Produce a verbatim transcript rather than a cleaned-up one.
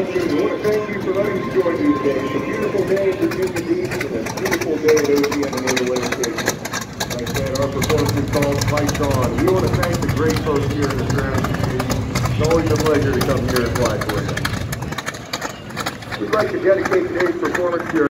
Junior. We want to thank you for letting us join you today. It's a beautiful day at Virginia Beach and a beautiful day at O G M and the Winter Station. Like I said, our performance is called Fight On. We want to thank the great folks here in the surrounding community. It's always a pleasure to come here and fly for you. We'd like to dedicate today's performance to your